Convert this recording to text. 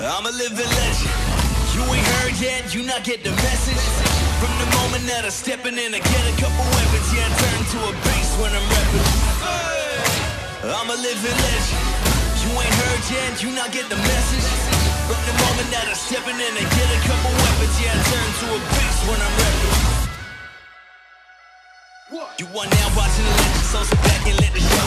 I'm a living legend. You ain't heard yet, you not get the message. From the moment that I'm stepping in, I get a couple weapons. Yeah, I turn to a beast when I'm repping. I'm a living legend. You ain't heard yet, you not get the message. From the moment that I'm stepping in, I get a couple weapons. Yeah, I turn to a beast when I'm repping. You are now watching the legend, so sit back and let the show